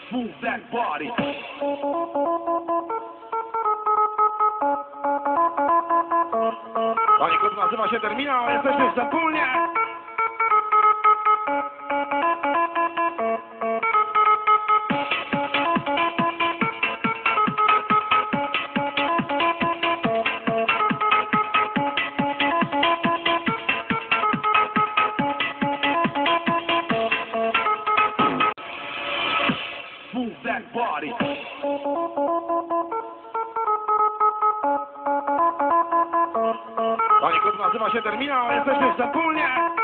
Move that body. Panie klub nazywa się Terminał, jesteśmy wspólnie. Move that body. Panie klub nazywa się Terminał, jesteśmy wspólnie.